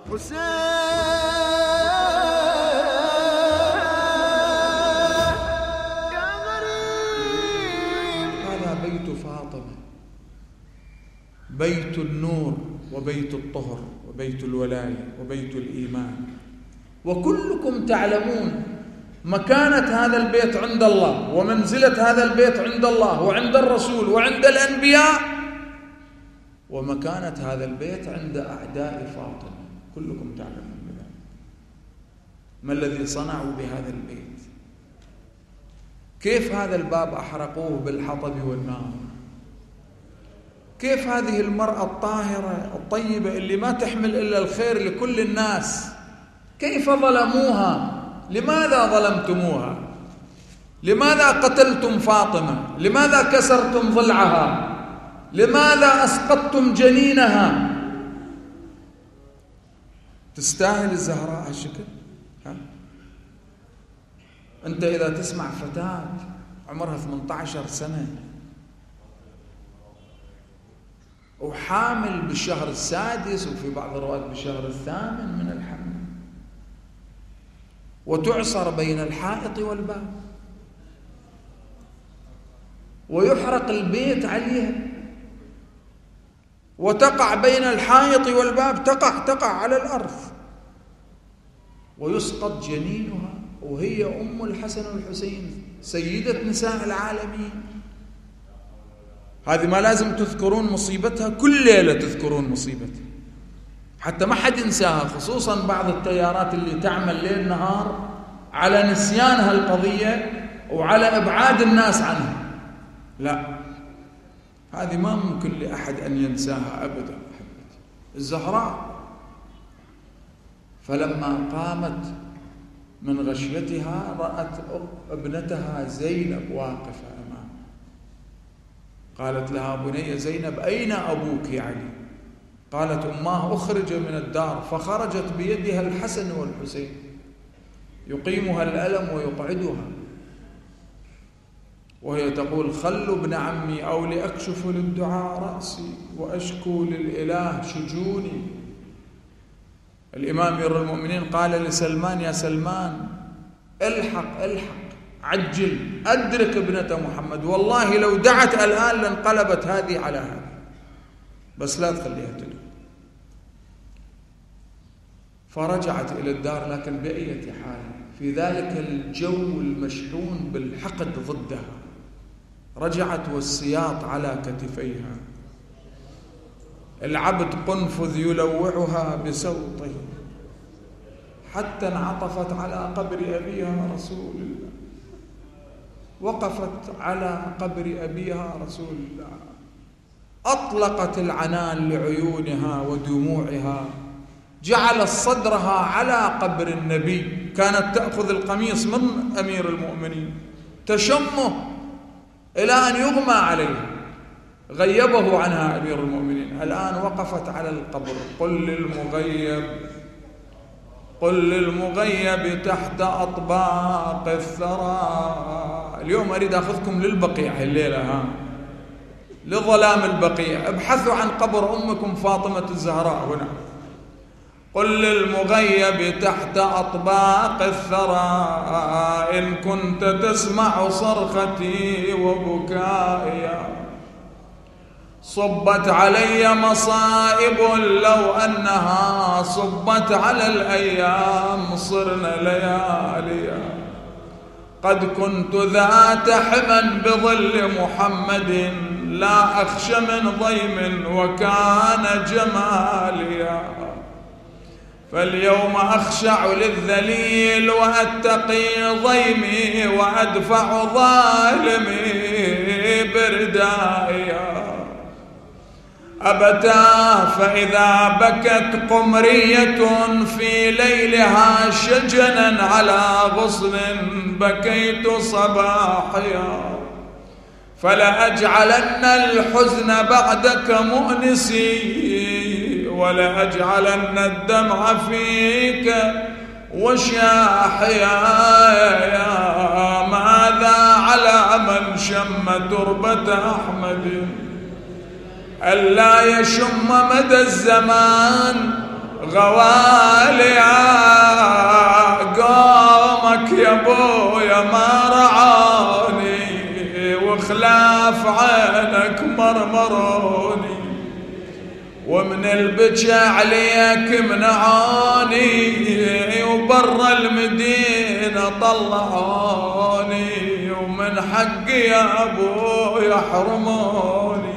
حسين يا غريب. هذا بيت فاطمة، بيت النور وبيت الطهر وبيت الولاية وبيت الإيمان. وكلكم تعلمون مكانة هذا البيت عند الله ومنزلة هذا البيت عند الله وعند الرسول وعند الأنبياء، ومكانة هذا البيت عند أعداء فاطمة. كلكم تعلمون بذلك. ما الذي صنعوا بهذا البيت؟ كيف هذا الباب أحرقوه بالحطب والنار؟ كيف هذه المرأة الطاهرة الطيبة اللي ما تحمل إلا الخير لكل الناس، كيف ظلموها؟ لماذا ظلمتموها؟ لماذا قتلتم فاطمة؟ لماذا كسرتم ضلعها؟ لماذا أسقطتم جنينها؟ تستاهل الزهراء هالشكل؟ أنت إذا تسمع فتاة عمرها 18 سنة وحامل بالشهر السادس وفي بعض الروايات بالشهر الثامن من الحمل، وتعصر بين الحائط والباب، ويحرق البيت عليها، وتقع بين الحائط والباب، تقع على الأرض، ويسقط جنينها، وهي أم الحسن والحسين سيدة نساء العالمين. هذه ما لازم تذكرون مصيبتها؟ كل ليلة تذكرون مصيبتها حتى ما حد ينساها، خصوصا بعض التيارات اللي تعمل ليل نهار على نسيان هالقضية وعلى إبعاد الناس عنها. لا، هذه ما ممكن لأحد أن ينساها أبدا. الزهراء فلما قامت من غشيتها رأت ابنتها زينب واقفة أمامها، قالت لها: بني زينب أين أبوك يا علي؟ قالت: أماه أخرج من الدار. فخرجت بيدها الحسن والحسين يقيمها الألم ويقعدها، وهي تقول: خلوا ابن عمي أو لأكشف للدعاء رأسي وأشكو للإله شجوني. الإمام أمير المؤمنين قال لسلمان: يا سلمان الحق عجل أدرك ابنة محمد، والله لو دعت الآن لانقلبت هذه على هذه، بس لا تخليها تدعو. فرجعت إلى الدار، لكن بأية حال في ذلك الجو المشحون بالحقد ضدها، رجعت والسياط على كتفيها، العبد قنفذ يلوعها بسوطه، حتى انعطفت على قبر أبيها رسول الله، وقفت على قبر أبيها رسول الله، أطلقت العنان لعيونها ودموعها، جعلت صدرها على قبر النبي، كانت تأخذ القميص من أمير المؤمنين تشمه إلى أن يغمى عليه، غيبه عنها أمير المؤمنين. الآن وقفت على القبر: قل للمغيب تحت أطباق الثرى. اليوم أريد أخذكم للبقيع الليلة، لظلام البقيع، ابحثوا عن قبر أمكم فاطمة الزهراء هنا. قل للمغيب تحت أطباق الثرى إن كنت تسمع صرختي وبكائي، صبت علي مصائب لو أنها صبت على الأيام صرنا لياليا، قد كنت ذات حمى بظل محمد لا أخشى من ضيم وكان جماليا، فاليوم أخشع للذليل وأتقي ضيمي وأدفع ظالمي بردائيا، أبتاه فإذا بكت قمرية في ليلها شجنا على غصن بكيت صباحيا، فلأجعلن الحزن بعدك مؤنسي ولأجعلن الدمع فيك وشاحيا، ماذا على من شم تربة أحمد ألا يشم مدى الزمان غوالي قومك يا ابويا ما رعاني وخلاف عينك مرمروني ومن البكى عليك منعاني وبرا المدينة طلعوني ومن حقي يا ابويا حرموني